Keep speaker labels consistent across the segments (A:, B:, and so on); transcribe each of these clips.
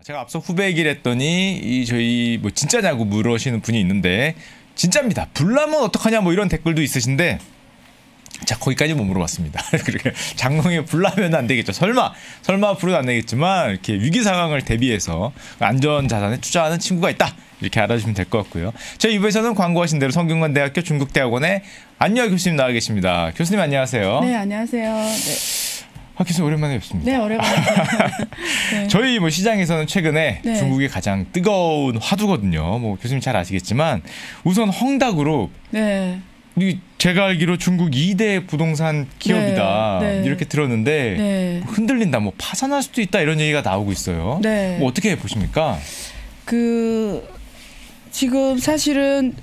A: 제가 앞서 후배 얘기를 했더니 저희 뭐 진짜냐고 물으시는 분이 있는데 진짜입니다. 불나면 어떡하냐 뭐 이런 댓글도 있으신데 자 거기까지 못 물어봤습니다. 그렇게 장롱에 불나면 안 되겠죠. 설마 불은 안 되겠지만 이렇게 위기 상황을 대비해서 안전 자산에 투자하는 친구가 있다. 이렇게 알아주시면 될 것 같고요. 저희 2부에서는 광고하신 대로 성균관대학교 중국대학원의 안유아 교수님 나와 계십니다. 교수님 안녕하세요.
B: 네, 안녕하세요. 네.
A: 교수님 오랜만에 뵙습니다.
B: 네, 오랜만에.
A: 네. 저희 뭐 시장에서는 최근에
B: 네.
A: 중국이 가장 뜨거운 화두거든요. 뭐 교수님 잘 아시겠지만 우선 헝다그룹.
B: 네.
A: 제가 알기로 중국 2대 부동산 기업이다.
B: 네. 네.
A: 이렇게 들었는데
B: 네.
A: 흔들린다. 뭐 파산할 수도 있다. 이런 얘기가 나오고 있어요.
B: 네.
A: 뭐 어떻게 보십니까?
B: 지금 사실은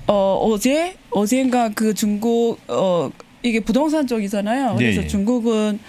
B: 어젠가 그 중국 이게 부동산 쪽이잖아요. 그래서
A: 예.
B: 중국은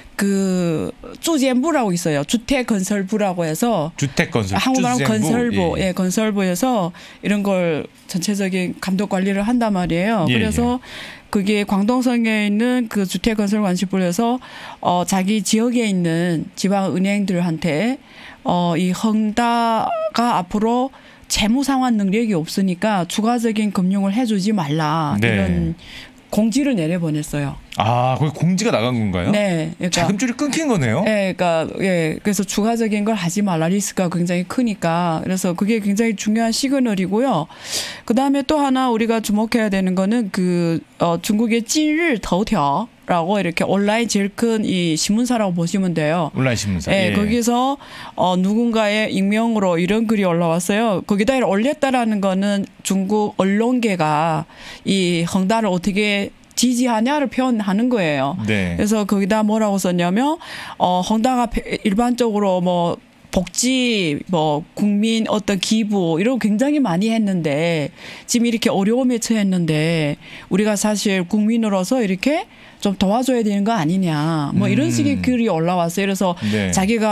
B: 그 주재부라고 있어요. 주택건설부라고 해서
A: 주택건설
B: 한국말로 건설부,
A: 예.
B: 건설부에서 이런 걸 전체적인 감독 관리를 한단 말이에요.
A: 예,
B: 그래서 그게 광동성에 있는 그 주택건설관시부에서 자기 지역에 있는 지방 은행들한테 이 헝다가 앞으로 재무 상환 능력이 없으니까 추가적인 금융을 해주지 말라
A: 네.
B: 이런 공지를 내려보냈어요.
A: 아, 거기 공지가 나간 건가요?
B: 네, 그러니까
A: 자금줄이 끊긴 거네요.
B: 네, 그러니까 그래서 추가적인 걸 하지 말라 리스크가 굉장히 크니까 그래서 그게 굉장히 중요한 시그널이고요. 그 다음에 또 하나 우리가 주목해야 되는 거는 중국의 찐일头条라고 이렇게 온라인 제일 큰 이 신문사라고 보시면 돼요.
A: 온라인 신문사.
B: 네,
A: 예.
B: 거기서 누군가의 익명으로 이런 글이 올라왔어요. 거기다 올렸다라는 거는 중국 언론계가 이 헝다를 어떻게 지지하냐를 표현하는 거예요.
A: 네.
B: 그래서 거기다 뭐라고 썼냐면 헝다가 일반적으로 뭐 복지, 뭐 국민 어떤 기부 이런 거 굉장히 많이 했는데 지금 이렇게 어려움에 처했는데 우리가 사실 국민으로서 이렇게 좀 도와줘야 되는 거 아니냐. 뭐 이런 식의 글이 올라왔어요. 그래서
A: 네.
B: 자기가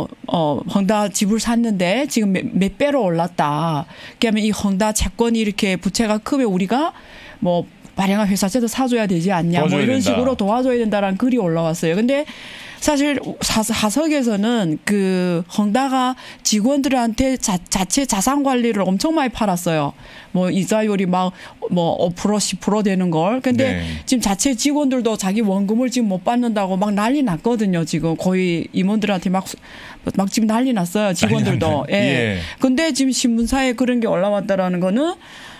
B: 헝다 집을 샀는데 지금 몇 배로 올랐다. 그러면 이 헝다 채권이 이렇게 부채가 크면 우리가 뭐 발행한 회사채도 사줘야 되지 않냐. 뭐 이런
A: 된다.
B: 식으로 도와줘야 된다라는 글이 올라왔어요. 근데 사실 하석에서는 그 헝다가 직원들한테 자체 자산 관리를 엄청 많이 팔았어요. 뭐 이자율이 막 뭐 5% 10% 되는 걸. 근데
A: 네.
B: 지금 자체 직원들도 자기 원금을 지금 못 받는다고 막 난리 났거든요. 지금 거의 임원들한테 막 지금 난리 났어요. 직원들도.
A: 난리 났네. 예.
B: 근데 지금 신문사에 그런 게 올라왔다라는 거는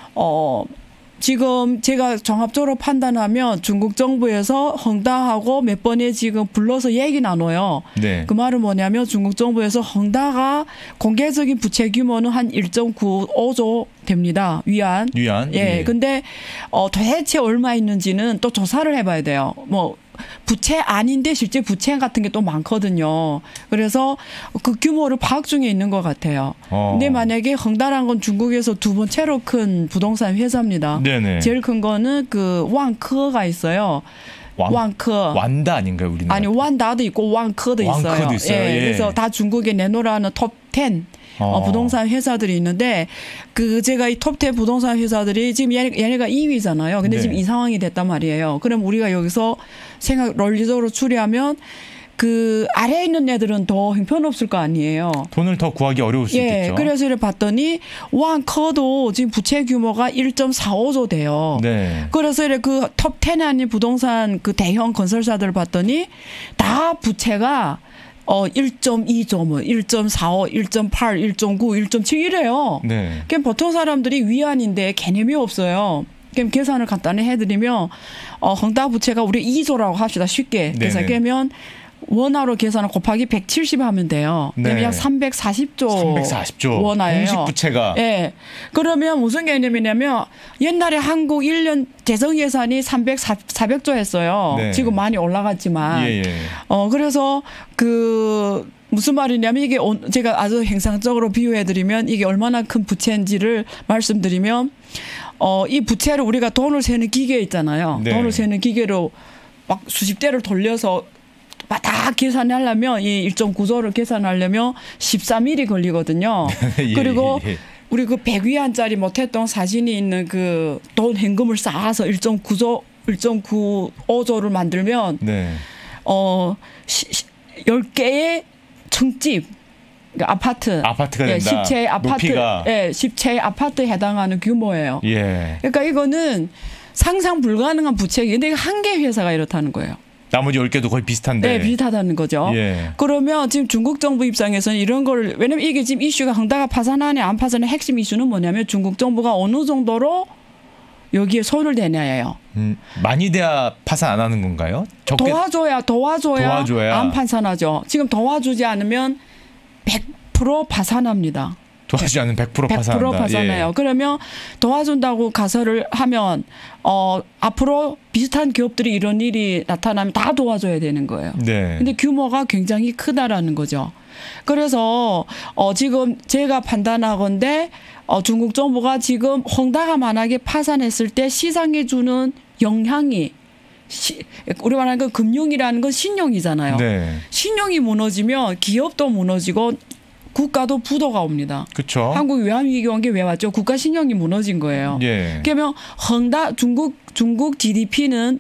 B: 지금 제가 종합적으로 판단하면 중국 정부에서 헝다하고 몇 번에 지금 불러서 얘기 나눠요.
A: 네.
B: 그 말은 뭐냐면 중국 정부에서 헝다가 공개적인 부채 규모는 한 1.95조 됩니다. 위안. 예. 근데 도대체 얼마 있는지는 또 조사를 해봐야 돼요. 뭐 부채 아닌데 실제 부채 같은 게 또 많거든요. 그래서 그 규모를 파악 중에 있는 것 같아요. 근데 만약에 헝다란 건 중국에서 두 번째로 큰 부동산 회사입니다.
A: 네네.
B: 제일 큰 거는 그 왕커가 있어요. 왕커.
A: 완다 아닌가요, 우리나라?
B: 아니 완다도 있고 왕커도 있어요.
A: 왕커도 있어요.
B: 예.
A: 예.
B: 그래서 다 중국에 내놓으라는 톱 10. 부동산 회사들이 있는데 제가 이 톱10 부동산 회사들이 지금 얘네가 2위잖아요. 근데
A: 네.
B: 지금 이 상황이 됐단 말이에요. 그럼 우리가 여기서 논리적으로 추리하면 그 아래에 있는 애들은 더 형편없을 거 아니에요.
A: 돈을 더 구하기 어려울 수 있겠죠.
B: 그래서 이렇게 봤더니 왕커도 지금 부채 규모가 1.45조 돼요.
A: 네.
B: 그래서 이렇게 그 톱10에 아닌 부동산 그 대형 건설사들을 봤더니 다 부채가 1.2조, 뭐 1.45, 1.8, 1.9, 1.7 이래요.
A: 네.
B: 그럼 보통 사람들이 위안인데 개념이 없어요. 그럼 계산을 간단히 해드리면 헝다 부채가 우리 2조라고 합시다. 쉽게. 그래서 그러면 원화로 계산을 곱하기 170 하면 돼요.
A: 네.
B: 그러면 약 340조 원화예요.
A: 공식 부채가.
B: 예. 그러면 무슨 개념이냐면 옛날에 한국 1년 재정 예산이 400조 했어요.
A: 네.
B: 지금 많이 올라갔지만.
A: 예.
B: 그래서 무슨 말이냐면 이게 제가 아주 행상적으로 비유해드리면 이게 얼마나 큰 부채인지를 말씀드리면 이 부채를 우리가 돈을 세는 기계 있잖아요.
A: 네.
B: 돈을 세는 기계로 막 수십 대를 돌려서 다 계산하려면 이 1.9조를 계산하려면 13일이 걸리거든요. 그리고 우리 그 100위안짜리 못했던 사진이 있는 그 돈 현금을 쌓아서 1.95조를 만들면 10개의 청집 그러니까
A: 아파트가 된다.
B: 10채의 아파트,
A: 높이가.
B: 10채의 아파트에 해당하는 규모예요.
A: 예.
B: 그러니까 이거는 상상 불가능한 부채기. 근데 한 개 회사가 이렇다는 거예요.
A: 나머지 10개도 거의 비슷한데.
B: 네, 비슷하다는 거죠.
A: 예.
B: 그러면 지금 중국 정부 입장에서는 이런 걸, 왜냐면 이게 지금 이슈가 헝다가 파산하냐 안 파산하냐 핵심 이슈는 뭐냐면 중국 정부가 어느 정도로 여기에 손을 대냐예요.
A: 많이 돼야 파산 안 하는 건가요?
B: 도와줘야 안 파산하죠. 지금 도와주지 않으면 100% 파산합니다.
A: 도와주지 않으면 100% 파산한다.
B: 100% 파산해요.
A: 예.
B: 그러면 도와준다고 가설을 하면 앞으로 비슷한 기업들이 이런 일이 나타나면 다 도와줘야 되는 거예요.
A: 네.
B: 근데 규모가 굉장히 크다라는 거죠. 그래서 지금 제가 판단하건대 중국 정부가 지금 헝다가 만약에 파산했을 때 시장에 주는 영향이 우리 말하는 건 금융이라는 건 신용이잖아요.
A: 네.
B: 신용이 무너지면 기업도 무너지고 국가도 부도가 옵니다.
A: 그렇죠.
B: 한국 외환위기 온 게 왜 왔죠? 국가 신용이 무너진 거예요.
A: 예.
B: 그러면 헝다 중국 GDP는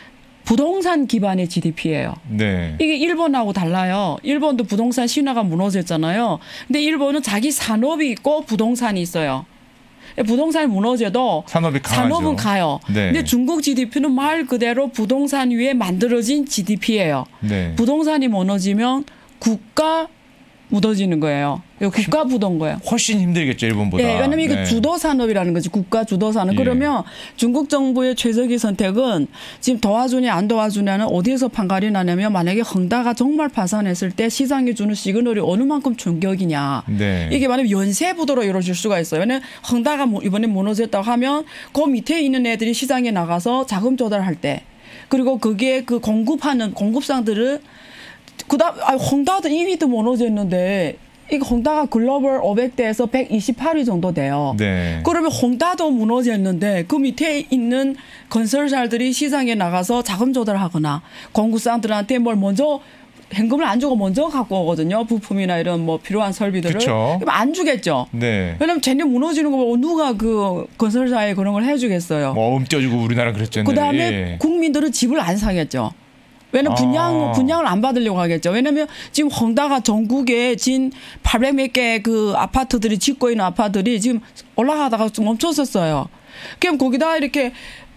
B: 부동산 기반의 GDP예요.
A: 네.
B: 이게 일본하고 달라요. 일본도 부동산 신화가 무너졌잖아요. 근데 일본은 자기 산업이 있고 부동산이 있어요. 부동산이 무너져도 산업은 가요.
A: 네.
B: 근데 중국 GDP는 말 그대로 부동산 위에 만들어진 GDP예요.
A: 네.
B: 부동산이 무너지면 국가 묻어지는 거예요. 국가 부도인 거예요.
A: 훨씬 힘들겠죠, 일본보다.
B: 네, 왜냐하면 이거 주도 산업이라는 거지. 국가 주도 산업.
A: 예.
B: 그러면 중국 정부의 최적의 선택은 지금 도와주냐 안 도와주냐는 어디에서 판가리 나냐면 만약에 헝다가 정말 파산했을 때 시장에 주는 시그널이 어느 만큼 충격이냐.
A: 네.
B: 이게 만약에 연쇄 부도로 이루어질 수가 있어요. 왜냐하면 헝다가 이번에 무너졌다고 하면 그 밑에 있는 애들이 시장에 나가서 자금 조달할 때 그리고 그게 그 공급상들을 그다음 헝다도 2위도 무너졌는데 이거 헝다가 글로벌 500대에서 128위 정도 돼요.
A: 네.
B: 그러면 헝다도 무너졌는데 그 밑에 있는 건설사들이 시장에 나가서 자금 조달하거나 공급상들한테 뭘 먼저 현금을 안 주고 먼저 갖고 오거든요. 부품이나 이런 뭐 필요한 설비들을.
A: 그쵸.
B: 그럼 안 주겠죠.
A: 네.
B: 왜냐면 쟤네 무너지는 거 보고 누가 그 건설사에 그런 걸 해주겠어요.
A: 뭐 띄워주고 우리나라 그랬잖아요.
B: 그다음에
A: 예.
B: 국민들은 집을 안 사겠죠. 왜냐면 분양을 안 받으려고 하겠죠. 왜냐면 지금 헝다가 전국에 진 800 몇 개 그 아파트들이 짓고 있는 아파트들이 지금 올라가다가 좀 멈췄었어요. 그럼 거기다 이렇게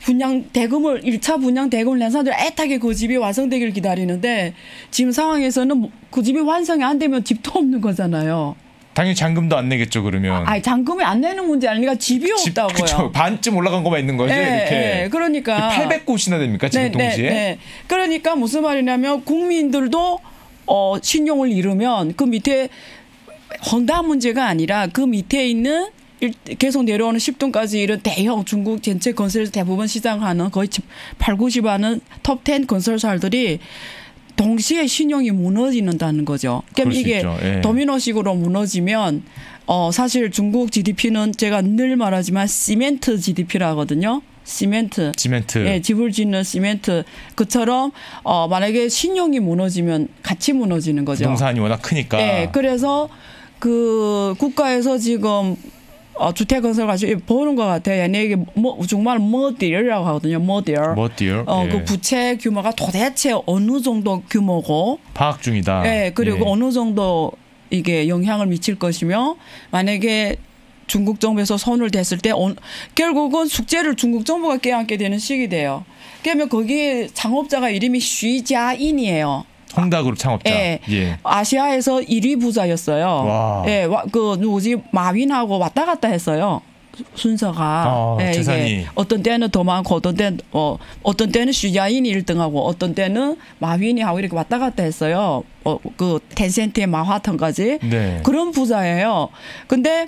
B: 대금을 1차 분양 대금을 낸 사람들이 애타게 그 집이 완성되기를 기다리는데 지금 상황에서는 그 집이 완성이 안 되면 집도 없는 거잖아요.
A: 당연히 잔금도 안 내겠죠, 그러면.
B: 잔금이 안 내는 문제 아니니까 집이 없다고요.
A: 그렇죠. 반쯤 올라간 것만 있는 거죠, 이렇게.
B: 그러니까
A: 800곳이나 됩니까, 지금 동시에?
B: 네. 그러니까 무슨 말이냐면 국민들도 신용을 잃으면 그 밑에 헝다 문제가 아니라 그 밑에 있는 계속 내려오는 10등까지 이런 대형 중국 전체 건설에서 대부분 시장하는 거의 8, 90하는 톱 10 건설사들이 동시에 신용이 무너지는다는 거죠. 그럼 이게
A: 예.
B: 도미노식으로 무너지면 사실 중국 GDP는 제가 늘 말하지만 시멘트 GDP라거든요. 시멘트. 예, 집을 짓는 시멘트. 그처럼 만약에 신용이 무너지면 같이 무너지는 거죠.
A: 부동산이 워낙 크니까.
B: 예, 그래서 그 국가에서 지금 주택 건설 가지고 보는 것 같아요. 이게 정말 머딜이라고 하거든요. 머딜.
A: 예.
B: 그 부채 규모가 도대체 어느 정도 규모고
A: 파악 중이다.
B: 예, 그리고
A: 예.
B: 어느 정도 이게 영향을 미칠 것이며 만약에 중국 정부에서 손을 댔을 때 결국은 숙제를 중국 정부가 껴안게 되는 시기 돼요. 그러면 거기에 창업자가 이름이 쉬자인이에요.
A: 헝다그룹 창업자.
B: 예.
A: 예.
B: 아시아에서 1위 부자였어요.
A: 와.
B: 예, 그 누구지 마윈하고 왔다 갔다 했어요. 순서가.
A: 재산이.
B: 이게 어떤 때는 더 많고 어떤 때는 슈자인이 1등하고 어떤 때는 마윈이 하고 이렇게 왔다 갔다 했어요. 그 텐센트의 마화턴까지.
A: 네.
B: 그런 부자예요. 근데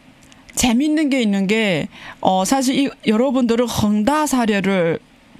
B: 재밌는 게 있는 게 사실 여러분들은 헝다 사례를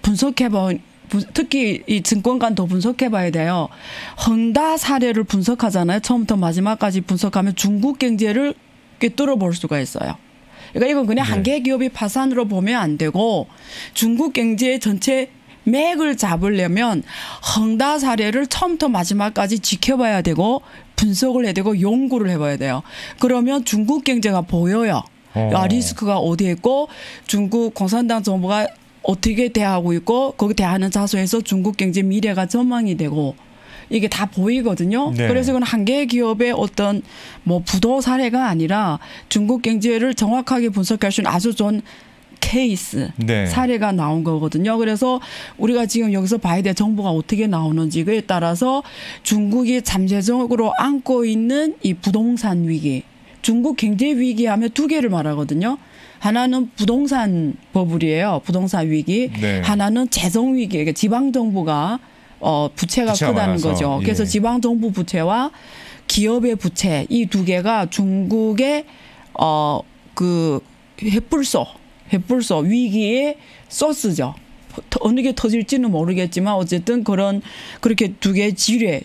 B: 특히 이 증권가도 분석해봐야 돼요. 헝다 사례를 분석하잖아요. 처음부터 마지막까지 분석하면 중국 경제를 꿰뚫어 볼 수가 있어요. 그러니까 이건 그냥 한 개 기업이 파산으로 보면 안 되고 중국 경제의 전체 맥을 잡으려면 헝다 사례를 처음부터 마지막까지 지켜봐야 되고 분석을 해야 되고 연구를 해봐야 돼요. 그러면 중국 경제가 보여요. 리스크가 어디에 있고 중국 공산당 정부가 어떻게 대하고 있고 거기 대하는 자소에서 중국 경제 미래가 전망이 되고 이게 다 보이거든요. 네. 그래서 이건 한 개의 기업의 어떤 뭐 부도 사례가 아니라 중국 경제를 정확하게 분석할 수 있는 아주 좋은 케이스 네. 사례가 나온 거거든요. 그래서 우리가 지금 여기서 봐야 될 정보가 어떻게 나오는지 그에 따라서 중국이 잠재적으로 안고 있는 이 부동산 위기, 중국 경제 위기 하면 두 개를 말하거든요. 하나는 부동산 버블이에요. 부동산 위기. 네. 하나는 재정 위기. 그러니까 지방 정부가 부채가 크다는 많아서. 거죠. 그래서 예. 지방 정부 부채와 기업의 부채 이 두 개가 중국의 그 햇불소 위기의 소스죠. 어느 게 터질지는 모르겠지만 어쨌든 그렇게 두 개의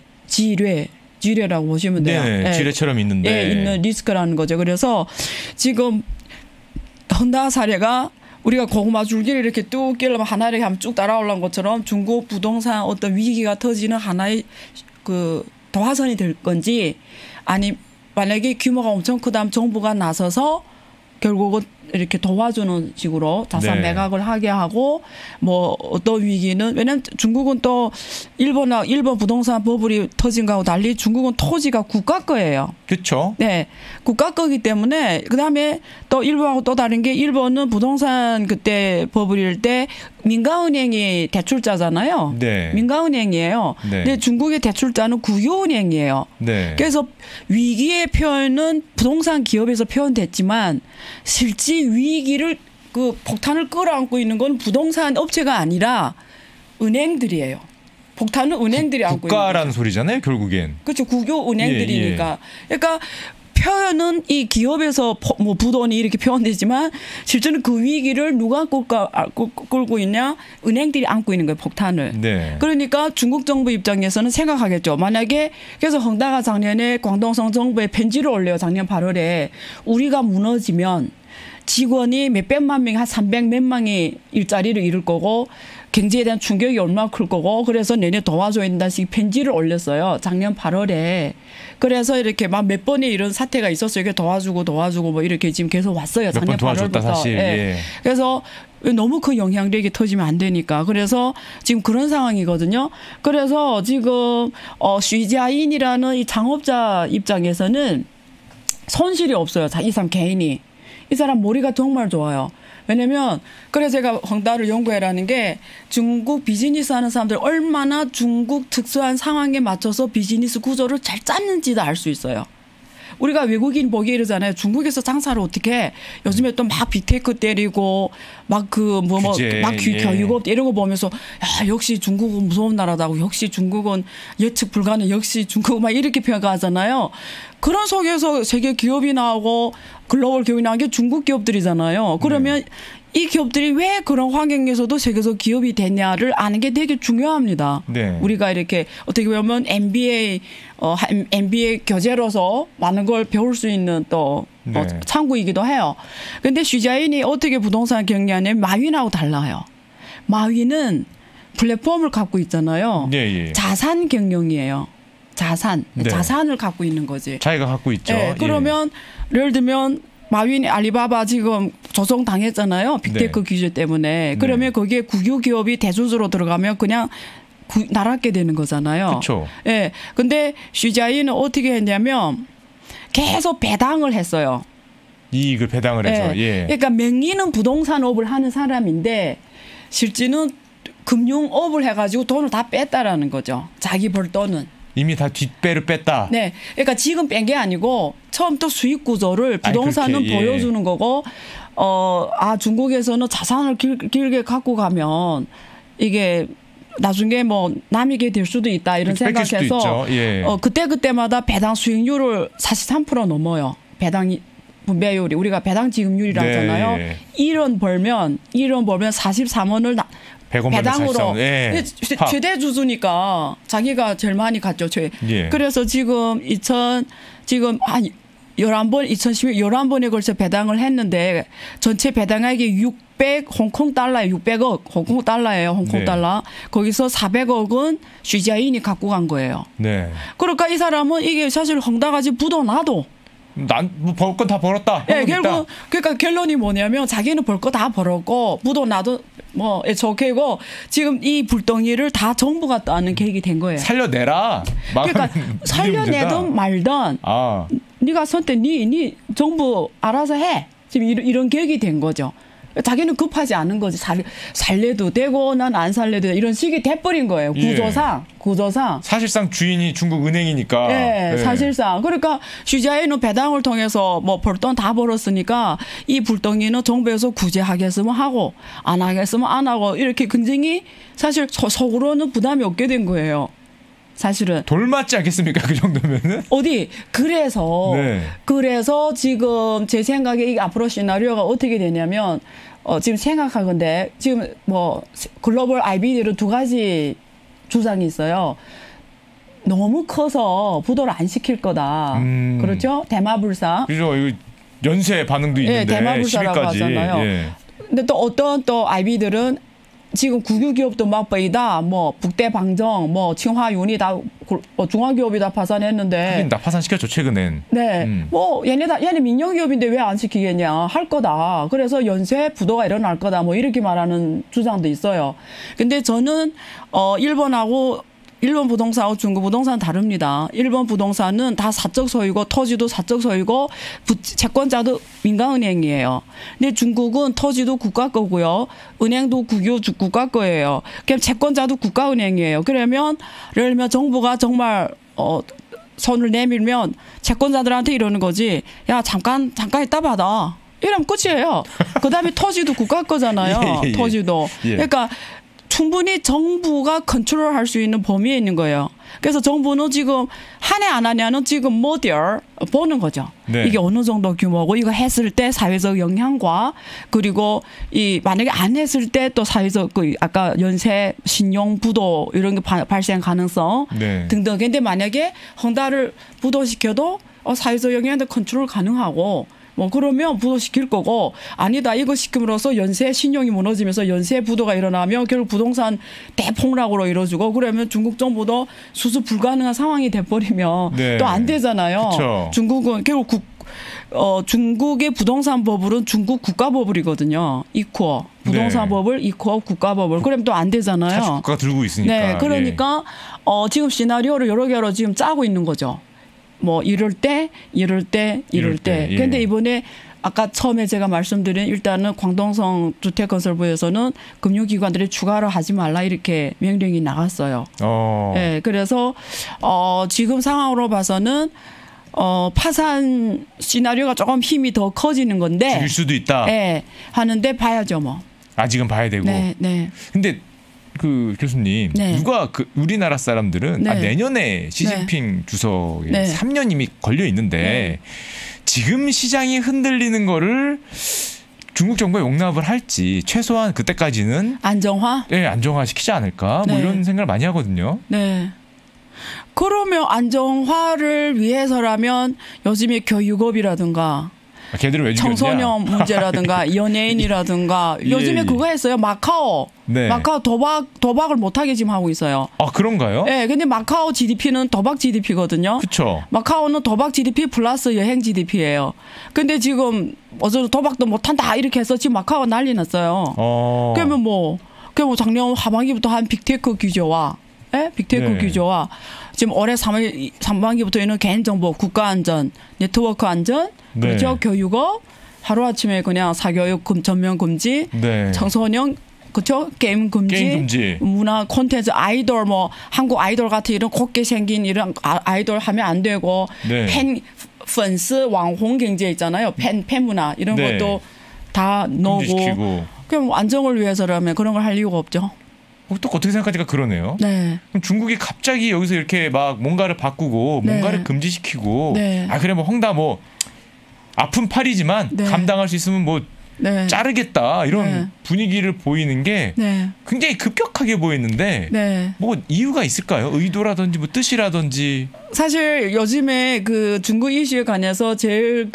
B: 지뢰라고 보시면 돼요.
A: 네, 지뢰처럼 있는데.
B: 네, 있는 리스크라는 거죠. 그래서 지금 헝다 사례가 우리가 고구마 줄기를 이렇게 뚝 끼려면 하나를 하면 쭉 따라올라온 것처럼 중국 부동산 어떤 위기가 터지는 하나의 그 도화선이 될 건지 아니 만약에 규모가 엄청 크다면 정부가 나서서 결국은 이렇게 도와주는 식으로 자산 네. 매각을 하게 하고 뭐 어떤 위기는 왜냐하면 중국은 또 일본 부동산 버블이 터진 거하고 달리 중국은 토지가 국가 거예요.
A: 그렇죠.
B: 네, 국가 거기 때문에 그다음에 또 일본하고 또 다른 게 일본은 부동산 그때 버블일 때 민간은행이 대출자잖아요. 네. 민간은행이에요. 네. 근데 중국의 대출자는 국유은행이에요. 네. 그래서 위기의 표현은 부동산 기업에서 표현됐지만 실제 위기를 그 폭탄을 끌어안고 있는 건 부동산 업체가 아니라 은행들이에요. 폭탄은 은행들이 안고 있는
A: 국가라는 소리잖아요, 결국엔.
B: 그렇죠. 국유 은행들이니까. 예, 예. 그러니까 표현은 이 기업에서 뭐 부돈이 이렇게 표현되지만 실제는 그 위기를 누가 끌고 있냐? 은행들이 안고 있는 거예요, 폭탄을. 네. 그러니까 중국 정부 입장에서는 생각하겠죠. 만약에 그래서 헝다가 작년에 광동성 정부에 편지를 올려요. 작년 8월에. 우리가 무너지면 직원이 몇백만 명이 한 300 몇 명이 일자리를 잃을 거고 경제에 대한 충격이 얼마나 클 거고 그래서 내내 도와줘야 된다시 편지를 올렸어요. 작년 8월에. 그래서 이렇게 막 몇 번의 이런 사태가 있었어요. 이게 도와주고 뭐 이렇게 지금 계속 왔어요. 작년 8월부터. 사실. 예. 예. 그래서 너무 그 영향력이 터지면 안 되니까. 그래서 지금 그런 상황이거든요. 그래서 지금 쉬자인이라는 이 창업자 입장에서는 손실이 없어요. 이 사람 개인이. 이 사람 머리가 정말 좋아요. 왜냐면 그래서 제가 헝다를 연구해라는 게 중국 비즈니스 하는 사람들 얼마나 중국 특수한 상황에 맞춰서 비즈니스 구조를 잘 짰는지도 알 수 있어요. 우리가 외국인 보기 이러잖아요. 중국에서 장사를 어떻게 해. 요즘에 또 막 빅테크 때리고 막 교육업 이런 거 보면서 야, 역시 중국은 무서운 나라다고 역시 중국은 예측 불가능 역시 중국은 막 이렇게 평가하잖아요. 그런 속에서 세계 기업이 나오고 글로벌 기업이 나온 게 중국 기업들이잖아요. 그러면 이 기업들이 왜 그런 환경에서도 세계적 기업이 됐냐를 아는 게 되게 중요합니다. 네. 우리가 이렇게 어떻게 보면 MBA 교재로서 많은 걸 배울 수 있는 또 창구이기도 해요. 그런데 쉬자인이 어떻게 부동산 경리하냐면 마윈하고 달라요. 마윈은 플랫폼을 갖고 있잖아요. 네, 자산 경영이에요. 자산을 갖고 있는 거지.
A: 자기가 갖고 있죠.
B: 네, 그러면 예를 들면 마윈 알리바바 지금 조성당했잖아요. 빅테크 규제 때문에. 그러면 거기에 국유 기업이 대주주로 들어가면 그냥 날아게 되는 거잖아요.
A: 그렇죠.
B: 예. 근데 쉬자인은 어떻게 했냐면 계속 배당을 했어요.
A: 이익을 배당을 해서. 예.
B: 그러니까 명의는 부동산업을 하는 사람인데 실제는 금융업을 해가지고 돈을 다 뺐다라는 거죠. 자기 벌 돈은.
A: 이미 다 뒷배를 뺐다.
B: 네, 그러니까 지금 뺀 게 아니고 처음부터 수익 구조를 부동산은 보여주는 거고, 중국에서는 자산을 길게 갖고 가면 이게 나중에 뭐 남이게 될 수도 있다 이런 생각해서 그때마다 배당 수익률을 43% 넘어요. 배당 분배율이 우리가 배당 지급률이라고 하잖아요. 1원 벌면 43원을 배당으로 최대 주주니까 자기가 제일 많이 갔죠. 그래서 지금 2011번 11번에 걸쳐 배당을 했는데 전체 배당액이 600 홍콩 달러예요. 600억 홍콩 달러예요. 홍콩 달러. 거기서 400억은 쉬자인이 갖고 간 거예요. 네. 그러니까 이 사람은 이게 사실 헝다가지 부도나도
A: 난 뭐 벌 건 다 벌었다.
B: 네, 결국 그러니까 결론이 뭐냐면 자기는 벌 거 다 벌었고 부도나도 뭐 좋게고 지금 이 불덩이를 다 정부가 따는 계획이 된 거예요.
A: 살려내라.
B: 그러니까 살려내든 말든 네가 선택 네 정부 알아서 해. 지금 이런 계획이 된 거죠. 자기는 급하지 않은 거지. 살래도 되고 난 안 살래도 되고 이런 식이 돼버린 거예요. 구조상.
A: 사실상 주인이 중국 은행이니까.
B: 네, 사실상. 그러니까 슈자이는 배당을 통해서 뭐 벌 돈 다 벌었으니까 이 불덩이는 정부에서 구제하겠으면 하고 안 하겠으면 안 하고 이렇게 굉장히 사실 속으로는 부담이 없게 된 거예요. 사실은
A: 돌 맞지 않겠습니까? 그 정도면은
B: 그래서 지금 제 생각에 이 앞으로 시나리오가 어떻게 되냐면 지금 생각하건데 지금 뭐 글로벌 IBD로 두 가지 주장이 있어요. 너무 커서 부도를 안 시킬 거다. 그렇죠? 대마불사.
A: 그죠. 이거 연쇄 반응도 있는데.
B: 대마불사라고 하잖아요. 근데 또 어떤 IB들은 지금 국유 기업도 막보이다. 뭐 북대 방정, 뭐 칭화윤이 다 중화기업이 다 파산했는데.
A: 하긴 다 파산시켰죠 최근엔.
B: 네, 뭐 얘네 민영 기업인데 왜 안 시키겠냐 할 거다. 그래서 연쇄 부도가 일어날 거다. 뭐 이렇게 말하는 주장도 있어요. 근데 저는 일본 부동산하고 중국 부동산은 다릅니다. 일본 부동산은 다 사적 소유고 토지도 사적 소유고 채권자도 민간은행이에요. 근데 중국은 토지도 국가 거고요. 은행도 국유 국가 거예요. 그럼 채권자도 국가은행이에요. 그러면 예를 들면 정부가 정말 손을 내밀면 채권자들한테 이러는 거지. 야 잠깐 있다 받아. 이러면 끝이에요. 그다음에 토지도 국가 거잖아요. 토지도. 그러니까 충분히 정부가 컨트롤할 수 있는 범위에 있는 거예요. 그래서 정부는 지금 한 해 안 하냐는 지금 모델 보는 거죠. 네. 이게 어느 정도 규모고 이거 했을 때 사회적 영향과 그리고 이 만약에 안 했을 때 또 사회적 아까 연쇄 신용 부도 이런 게 발생 가능성 등등. 근데 만약에 헝다를 부도시켜도 사회적 영향도 컨트롤 가능하고 뭐 그러면 부도시킬 거고 아니다 이거 시킴으로써 연쇄 신용이 무너지면서 연쇄 부도가 일어나면 결국 부동산 대폭락으로 이루어지고 그러면 중국 정부도 수습 불가능한 상황이 돼버리면 또 안 되잖아요.
A: 그쵸.
B: 중국은 결국 중국의 부동산법은 중국 국가법이거든요. 이코어 부동산법을 이코어 국가법을 그러면 또 안 되잖아요.
A: 사실 국가가 들고 있으니까.
B: 네, 그러니까 지금 시나리오를 여러 개로 지금 짜고 있는 거죠. 뭐 이럴 때. 근데 이번에 아까 처음에 제가 말씀드린 일단은 광동성 주택건설부에서는 금융기관들이 추가로 하지 말라 이렇게 명령이 나갔어요. 네, 그래서 지금 상황으로 봐서는 파산 시나리오가 조금 힘이 더 커지는 건데.
A: 죽일 수도 있다.
B: 네, 하는데 봐야죠 뭐.
A: 아직은 봐야 되고.
B: 네.
A: 근데 그 교수님 누가 우리나라 사람들은 내년에 시진핑 주석에 3년 이미 걸려 있는데 지금 시장이 흔들리는 거를 중국 정부가 용납을 할지 최소한 그때까지는
B: 안정화?
A: 네, 안정화 시키지 않을까 뭐 이런 생각을 많이 하거든요.
B: 네. 그러면 안정화를 위해서라면 요즘에 교육업이라든가
A: 걔들을 왜
B: 청소년 문제라든가 연예인이라든가 요즘에 그거 했어요. 마카오 도박을 못하게 지금 하고 있어요.
A: 아 그런가요?
B: 네, 근데 마카오 GDP는 도박 GDP거든요.
A: 그렇죠.
B: 마카오는 도박 GDP 플러스 여행 GDP예요. 근데 지금 어제 도박도 못한다 이렇게 해서 지금 마카오 난리 났어요. 그러면 작년 하반기부터 한 빅테크 규제와 빅테크 규제와 지금 올해 3반기부터는 개인정보, 국가안전, 네트워크 안전, 그렇죠. 교육업, 하루아침에 그냥 사교육 전면 금지, 청소년, 그렇죠. 게임 금지, 문화 콘텐츠, 아이돌 한국 아이돌 같은 이런 곱게 생긴 이런 아이돌 하면 안 되고, 팬스 왕홍 경제 있잖아요. 팬 문화 이런 것도 다 넣고, 그럼 안정을 위해서라면 그런 걸 할 이유가 없죠.
A: 또 어떻게 생각하니까 그러네요. 그럼 중국이 갑자기 여기서 이렇게 막 뭔가를 바꾸고 뭔가를 금지시키고 그래 헝다 아픈 팔이지만 감당할 수 있으면 자르겠다 이런 분위기를 보이는 게 굉장히 급격하게 보이는데 이유가 있을까요? 의도라든지 뜻이라든지. 사실
B: 요즘에 그 중국 이슈에 관해서 제일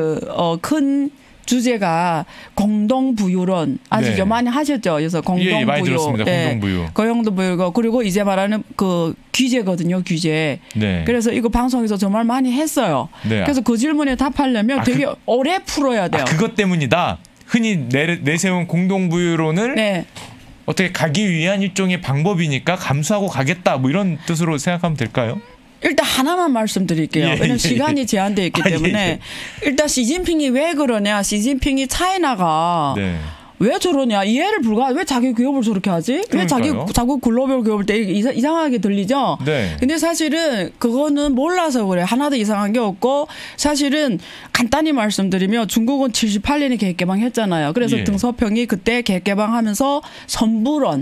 B: 큰 주제가 공동부유론 아시죠? 많이 하셨죠? 그래서 공동부유.
A: 많이 들었습니다. 공동부유.
B: 공동부유고 그리고 이제 말하는 그 규제거든요. 규제. 그래서 이거 방송에서 정말 많이 했어요. 그래서 그 질문에 답하려면 되게 오래 풀어야 돼요.
A: 그것 때문이다. 흔히 내세운 공동부유론을 네. 어떻게 가기 위한 일종의 방법이니까 감수하고 가겠다 뭐 이런 뜻으로 생각하면 될까요?
B: 일단 하나만 말씀드릴게요. 왜냐하면 시간이 제한되어 있기 때문에 일단 시진핑이 왜 그러냐. 시진핑이 차이나가 네. 왜 저러냐. 이해를 불가하죠. 왜 자기 기업을 저렇게 하지? 그러니까요. 왜 자꾸 글로벌 기업을 때 이상하게 들리죠? 네. 근데 사실은 그거는 몰라서 그래. 하나도 이상한 게 없고 사실은 간단히 말씀드리면 중국은 78년에 계획 개방했잖아요. 그래서 예. 등서평이 그때 계획 개방하면서 선불원.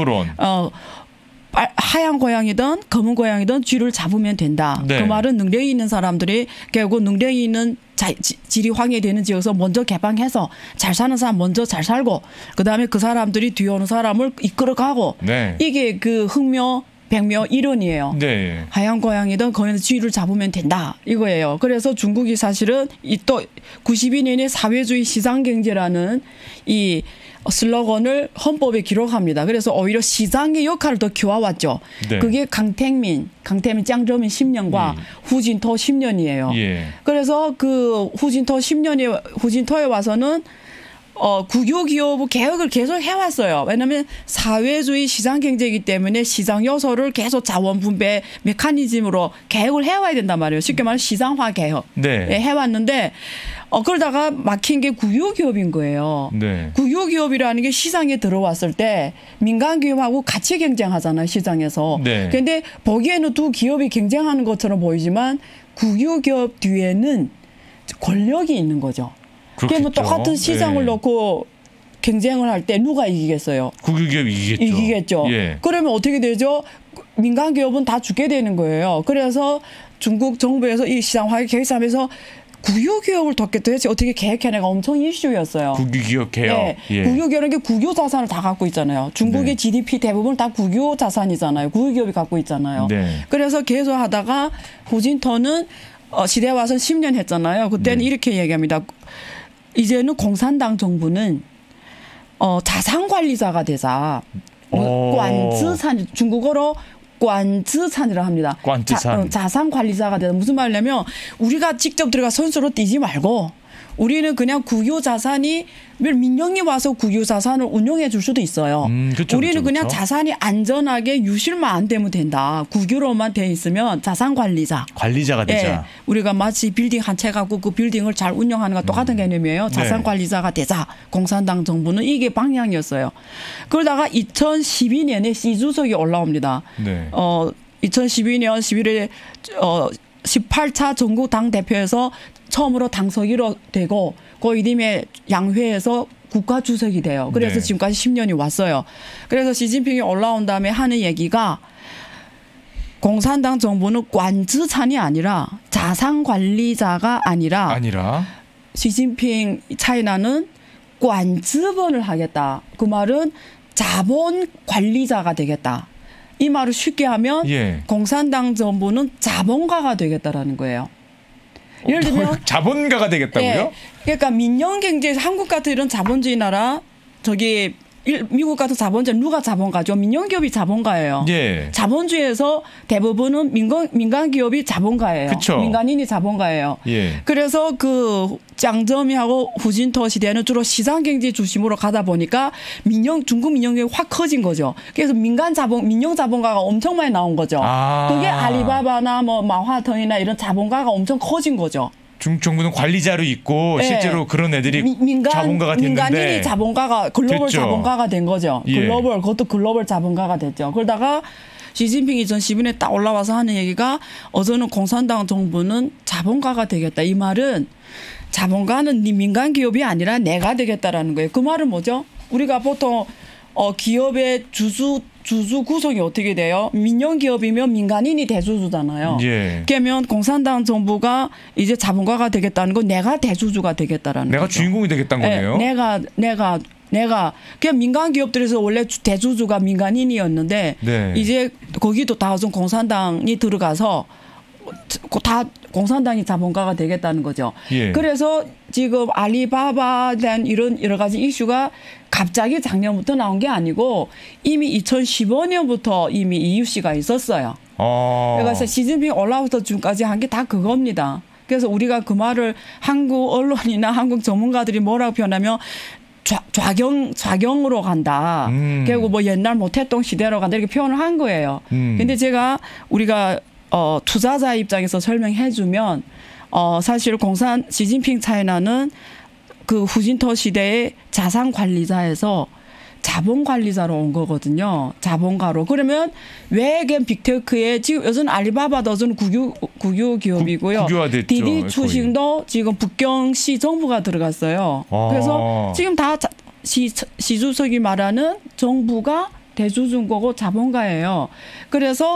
B: 하얀 고양이든 검은 고양이든 쥐를 잡으면 된다. 네. 그 말은 능력이 있는 사람들이 결국 능력이 있는 질이 황해되는 지역에서 먼저 개방해서 잘 사는 사람 먼저 잘 살고 그다음에 그 사람들이 뒤에 오는 사람을 이끌어가고 네. 이게 그 흑묘 백묘 이론이에요. 네. 하얀 고양이든 거기는 쥐를 잡으면 된다 이거예요. 그래서 중국이 사실은 또 92년에 사회주의 시장경제라는 이 슬로건을 헌법에 기록합니다. 그래서 오히려 시장의 역할을 더 키워왔죠. 네. 그게 강택민, 짱저민 10년과 후진토 10년이에요. 예. 그래서 그 후진토에 와서는 국유기업 개혁을 계속 해왔어요. 왜냐하면 사회주의 시장경제이기 때문에 시장 요소를 계속 자원 분배 메커니즘으로 개혁을 해와야 된단 말이에요. 쉽게 말하면 시장화 개혁 네. 해왔는데 그러다가 막힌 게 국유기업인 거예요. 네. 국유기업이라는 게 시장에 들어왔을 때 민간기업하고 같이 경쟁하잖아요. 시장에서. 그런데 네. 보기에는 두 기업이 경쟁하는 것처럼 보이지만 국유기업 뒤에는 권력이 있는 거죠. 그러면 똑같은 시장을 네. 놓고 경쟁을 할 때 누가 이기겠어요?
A: 국유기업이
B: 이기겠죠. 예. 그러면 어떻게 되죠? 민간 기업은 다 죽게 되는 거예요. 그래서 중국 정부에서 이 시장화를 계획하면서 국유기업을 도대체 어떻게 계획해내가 엄청 이슈였어요.
A: 국유기업 개혁.
B: 네. 예. 국유기업은 게 국유 자산을 다 갖고 있잖아요. 중국의 네. GDP 대부분 다 국유 자산이잖아요. 국유기업이 갖고 있잖아요. 네. 그래서 계속 하다가 후진터는 시대 와서 10년 했잖아요. 그때는 네. 이렇게 얘기합니다. 이제는 공산당 정부는 자산관리자가 되자. 관즈산 중국어로 관즈산이라고 합니다. 자산관리자가 되자. 무슨 말이냐면 우리가 직접 들어가 선수로 뛰지 말고 우리는 그냥 국유 자산이 민영이 와서 국유 자산을 운용해 줄 수도 있어요. 그쵸, 우리는 그냥 자산이 안전하게 유실만 안 되면 된다. 국유로만 돼 있으면 자산 관리자가 되자. 예, 우리가 마치 빌딩 한 채 갖고 그 빌딩을 잘 운영하는 거 똑같은 개념이에요. 자산 관리자가 되자. 공산당 정부는 이게 방향이었어요. 그러다가 2012년에 시 주석이 올라옵니다. 네. 2012년 11월에 18차 전국 당대표에서 처음으로 당서기로 되고 그 이듬해 양회에서 국가주석이 돼요. 그래서 네. 지금까지 10년이 왔어요. 그래서 시진핑이 올라온 다음에 하는 얘기가 공산당 정부는 관즈산이 아니라 자산관리자가 아니라 시진핑 차이나는 관즈본을 하겠다. 그 말은 자본관리자가 되겠다. 이 말을 쉽게 하면 예. 공산당 정부는 자본가가 되겠다라는 거예요. 예를 들면
A: 자본가가 되겠다고요?
B: 예, 그러니까 민영경제 한국 같은 이런 자본주의 나라 저기 미국 같은 자본주의 누가 자본가죠? 민영기업이 자본가예요. 예. 자본주의에서 대부분은 민간기업이 자본가예요. 그쵸. 민간인이 자본가예요. 예. 그래서 그 짱저미하고 후진토 시대는 주로 시장경제 중심으로 가다 보니까 중국 민영기업이 확 커진 거죠. 그래서 민영 자본가가 엄청 많이 나온 거죠. 그게 알리바바나 뭐 마화腾이나 이런 자본가가 엄청 커진 거죠.
A: 중국 정부는 관리자로 있고 네. 실제로 그런 애들이 자본가가 됐는데
B: 민간인이 자본가가 글로벌 됐죠. 자본가가 된 거죠. 예. 그것도 글로벌 자본가가 됐죠. 그러다가 시진핑이 2012년에 딱 올라와서 하는 얘기가 어제는 공산당 정부는 자본가가 되겠다. 이 말은 자본가는 네 민간 기업이 아니라 내가 되겠다라는 거예요. 그 말은 뭐죠? 우리가 보통 기업의 주주 구성이 어떻게 돼요? 민영기업이면 민간인이 대주주잖아요. 예. 그러면 공산당 정부가 이제 자본가가 되겠다는 건 내가 대주주가 되겠다라는
A: 내가
B: 거죠.
A: 주인공이 되겠다는 거네요.
B: 내가 그냥 민간 기업들에서 원래 대주주가 민간인이었는데 네. 이제 거기도 다 공산당이 들어가서 다 공산당이 자본가가 되겠다는 거죠. 예. 그래서 지금 알리바바에 대한 이런 여러 가지 이슈가 갑자기 작년부터 나온 게 아니고 이미 2015년부터 이미 이슈가 있었어요. 그래서 시진핑 올라부터 지금까지 한 게 다 그겁니다. 그래서 우리가 그 말을 한국 언론이나 한국 전문가들이 뭐라고 표현하면 좌경으로 간다. 결국 뭐 옛날 모태동 시대로 간다 이렇게 표현을 한 거예요. 근데 제가 우리가 투자자 입장에서 설명해주면 사실 시진핑 차이나는 그 후진터 시대의 자산 관리자에서 자본 관리자로 온 거거든요. 자본가로. 그러면 왜 빅테크에 지금 요즘 알리바바도 요즘 국유 기업이고요.
A: 국유화됐죠.
B: 디디 추싱도 지금 북경시 정부가 들어갔어요. 그래서 지금 다 시주석이 말하는 정부가 대주주거고 자본가예요. 그래서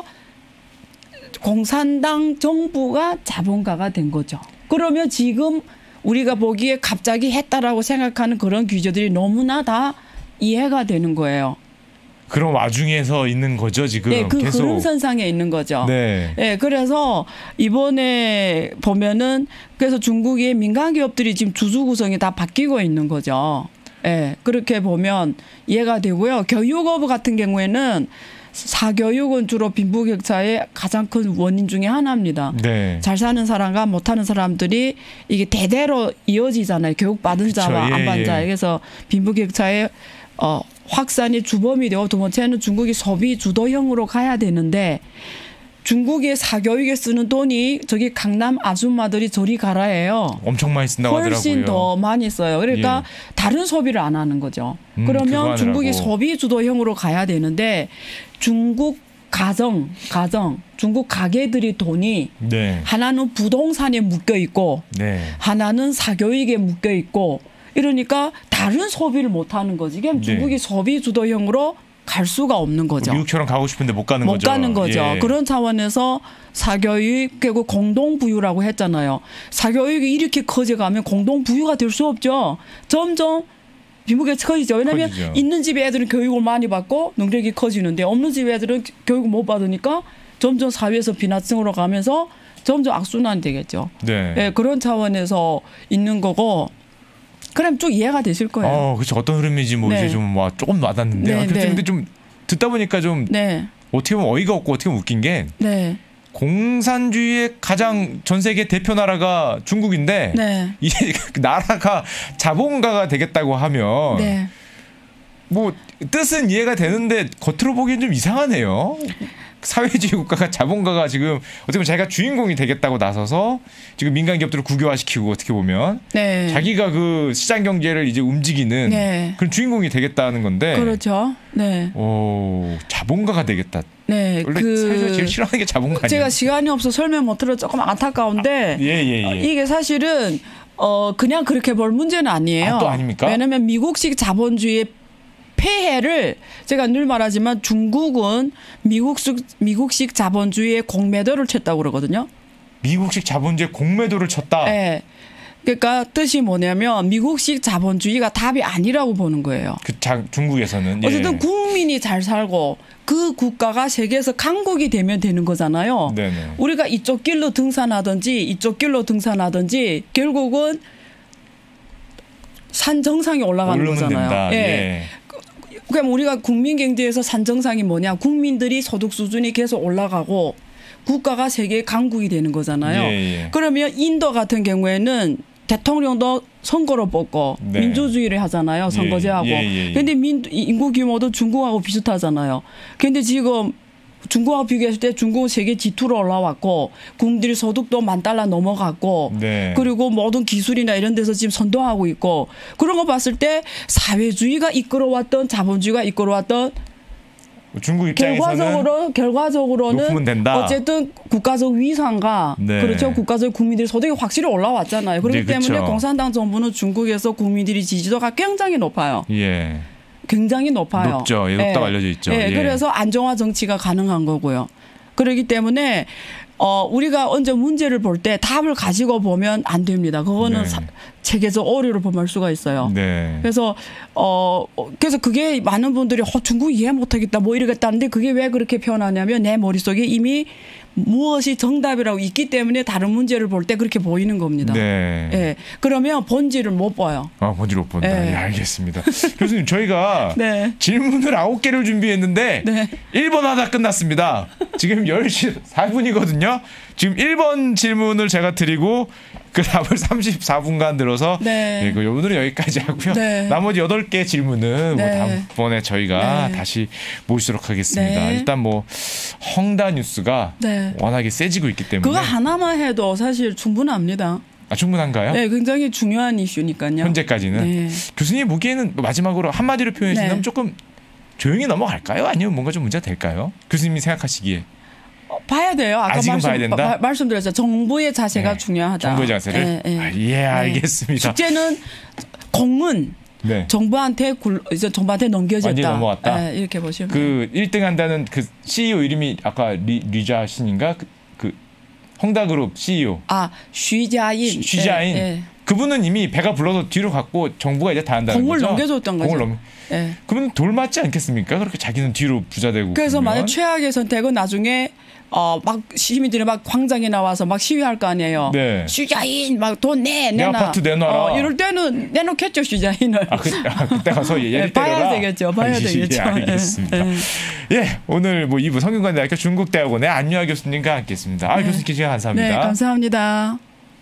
B: 공산당 정부가 자본가가 된 거죠. 그러면 지금 우리가 보기에 갑자기 했다라고 생각하는 그런 규제들이 너무나 다 이해가 되는 거예요.
A: 그런 와중에서 있는 거죠, 지금.
B: 네, 그
A: 계속.
B: 흐름선상에 있는 거죠.
A: 네.
B: 네, 그래서 이번에 보면은 그래서 중국의 민간 기업들이 지금 주주 구성이 다 바뀌고 있는 거죠. 네, 그렇게 보면 이해가 되고요. 교육업 같은 경우에는 사교육은 주로 빈부격차의 가장 큰 원인 중에 하나입니다.
A: 네.
B: 잘 사는 사람과 못하는 사람들이 이게 대대로 이어지잖아요. 교육받은 자와 안 받은 자. 그래서 빈부격차의 확산이 주범이 되고 두 번째는 중국이 소비 주도형으로 가야 되는데 중국의 사교육에 쓰는 돈이 저기 강남 아줌마들이 저리 가라예요.
A: 엄청 많이 쓴다고 하더라고요.
B: 훨씬 더 많이 써요. 그러니까 다른 소비를 안 하는 거죠. 그러면 중국이 소비 주도형으로 가야 되는데 중국 가정, 중국 가게들이 돈이 하나는 부동산에 묶여 있고 하나는 사교육에 묶여 있고 이러니까 다른 소비를 못 하는 거지. 그럼 중국이 소비 주도형으로 갈 수가 없는 거죠.
A: 미국처럼 가고 싶은데 못 가는 거죠.
B: 못 가는 거죠. 예. 그런 차원에서 사교육 그리고 공동부유라고 했잖아요. 사교육이 이렇게 커져가면 공동부유가 될 수 없죠. 점점 빈부격차 커지죠. 왜냐하면 있는 집에 애들은 교육을 많이 받고 능력이 커지는데 없는 집에 애들은 교육을 못 받으니까 점점 사회에서 비나층으로 가면서 점점 악순환이 되겠죠. 네, 그런 차원에서 있는 거고 그럼 쭉 이해가 되실 거예요.
A: 그렇죠. 어떤 흐름인지 뭐 이제 좀 조금 와닿는데 근데 좀 듣다 보니까 좀 어떻게 보면 어이가 없고 어떻게 보면 웃긴 게 공산주의의 가장 전 세계 대표 나라가 중국인데 이게 나라가 자본가가 되겠다고 하면 뭐 뜻은 이해가 되는데 겉으로 보기엔 좀 이상하네요. 사회주의 국가가 자본가가 지금 어떻게 보면 자기가 주인공이 되겠다고 나서서 지금 민간 기업들을 국유화시키고 어떻게 보면 자기가 그 시장 경제를 이제 움직이는 그런 주인공이 되겠다는 건데.
B: 그렇죠.
A: 자본가가 되겠다.
B: 원래
A: 사회주의가 제일 싫어하는 게 자본가 아니에요?
B: 제가 시간이 없어 설명 못 들어 조금 안타까운데 이게 사실은 그냥 그렇게 볼 문제는 아니에요.
A: 또 아닙니까?
B: 왜냐하면 미국식 자본주의의 폐해를 제가 늘 말하지만 중국은 미국식 자본주의의 공매도를 쳤다고 그러거든요.
A: 미국식 자본주의의 공매도를 쳤다?
B: 네. 그러니까 뜻이 뭐냐면 미국식 자본주의가 답이 아니라고 보는 거예요.
A: 중국에서는.
B: 어쨌든 국민이 잘 살고 그 국가가 세계에서 강국이 되면 되는 거잖아요. 우리가 이쪽 길로 등산하든지 이쪽 길로 등산하든지 결국은 산 정상에 올라가는 거잖아요. 그럼 우리가 국민 경제에서 산 정상이 뭐냐? 국민들이 소득 수준이 계속 올라가고 국가가 세계 강국이 되는 거잖아요. 그러면 인도 같은 경우에는 대통령도 선거로 뽑고 민주주의를 하잖아요. 선거제하고. 그런데 인구 규모도 중국하고 비슷하잖아요. 그런데 지금 중국하고 비교했을 때 중국은 세계 G2로 올라왔고 국민들이 소득도 $10,000 넘어갔고 그리고 모든 기술이나 이런 데서 지금 선도하고 있고 그런 거 봤을 때 사회주의가 이끌어왔던 자본주의가 이끌어왔던
A: 중국 입장에서는
B: 결과적으로는 어쨌든 국가적 위상과 그렇죠. 국가적 국민들의 소득이 확실히 올라왔잖아요. 그렇기 때문에 공산당 정부는 중국에서 국민들이 지지도가 굉장히 높아요. 굉장히 높아요.
A: 높죠. 높다고 알려져 있죠.
B: 그래서 안정화 정치가 가능한 거고요. 그렇기 때문에 우리가 언제 문제를 볼 때 답을 가지고 보면 안 됩니다. 그거는 체계적 오류를 범할 수가 있어요.
A: 네.
B: 그래서 그게 많은 분들이 중국 이해 못하겠다 뭐 이러겠다는데 그게 왜 그렇게 표현하냐면 내 머릿속에 이미 무엇이 정답이라고 있기 때문에 다른 문제를 볼 때 그렇게 보이는 겁니다.
A: 네.
B: 예. 그러면 본질을 못 봐요.
A: 본질을 못 본다.
B: 네.
A: 예, 알겠습니다. 교수님 저희가
B: 네.
A: 질문을 9개를 준비했는데
B: 네.
A: 1번 하다 끝났습니다. 지금 10시 4분이거든요. 지금 1번 질문을 제가 드리고 그 답을 34분간 들어서
B: 네.
A: 네, 오늘은 여기까지 하고요.
B: 네.
A: 나머지 8개 질문은
B: 네.
A: 뭐 다음번에 저희가
B: 네.
A: 다시 모시도록 하겠습니다.
B: 네.
A: 일단 뭐 헝다 뉴스가
B: 네.
A: 워낙에 세지고 있기 때문에
B: 그거 하나만 해도 사실 충분합니다.
A: 충분한가요?
B: 네, 굉장히 중요한 이슈니까요.
A: 현재까지는.
B: 네.
A: 교수님 보기에는 마지막으로 한마디로 표현해 주시면
B: 네.
A: 조금 조용히 넘어갈까요? 아니면 뭔가 좀 문제가 될까요? 교수님이 생각하시기에.
B: 봐야 돼요. 아까
A: 아직은 봐야 된다?
B: 말씀드렸죠. 정부의 자세가
A: 네.
B: 중요하다.
A: 정부의 자세를? 예, 알겠습니다.
B: 숙제는 공은
A: 네.
B: 정부한테 넘겨졌다.
A: 완전히 넘어갔다.
B: 네, 이렇게 보시면.
A: 그 1등 한다는 그 CEO 이름이 아까 리자 신인가? 그 헝다그룹 CEO.
B: 쉬자인.
A: 쉬자인.
B: 네.
A: 그분은 이미 배가 불러서 뒤로 갔고 정부가 이제 다 한다는
B: 공을
A: 거죠.
B: 넘겨줬던 거죠. 네.
A: 그분 돌 맞지 않겠습니까? 그렇게 자기는 뒤로 부자 되고.
B: 그래서
A: 그러면.
B: 만약 최악의 선택은 나중에 막 시민들이 막 광장에 나와서 막 시위할 거 아니에요.
A: 네.
B: 쉬자인 막 돈 내놔.
A: 아파트 내놔라.
B: 이럴 때는 내놓겠죠 쉬자인을.
A: 그때 가서 얘를 때려라.
B: 봐야 되겠죠. 봐야 되겠죠.
A: 알겠습니다. 예, 오늘 뭐 2부 성균관대학교 중국대학원의 안유아 교수님과 함께했습니다. 교수님 시간 감사합니다.
B: 네, 감사합니다.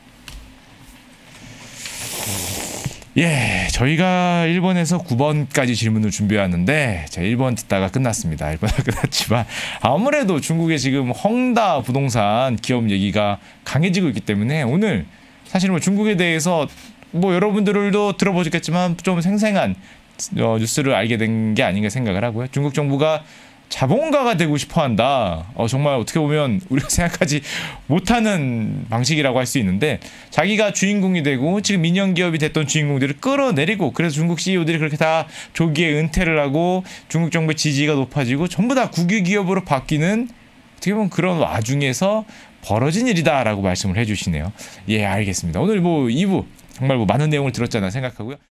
A: 예, 저희가 1번에서 9번까지 질문을 준비해왔는데 제가 1번 듣다가 끝났습니다. 1번은 끝났지만 아무래도 중국의 지금 헝다 부동산 기업 얘기가 강해지고 있기 때문에 오늘 사실 뭐 중국에 대해서 뭐 여러분들도 들어보셨겠지만 좀 생생한 뉴스를 알게 된 게 아닌가 생각을 하고요. 중국 정부가 자본가가 되고 싶어한다. 정말 어떻게 보면 우리가 생각하지 못하는 방식이라고 할 수 있는데 자기가 주인공이 되고 지금 민영 기업이 됐던 주인공들을 끌어내리고 그래서 중국 CEO들이 그렇게 다 조기에 은퇴를 하고 중국 정부의 지지가 높아지고 전부 다 국유 기업으로 바뀌는 어떻게 보면 그런 와중에서 벌어진 일이다라고 말씀을 해주시네요. 예, 알겠습니다. 오늘 뭐 2부 정말 뭐 많은 내용을 들었잖아 생각하고요.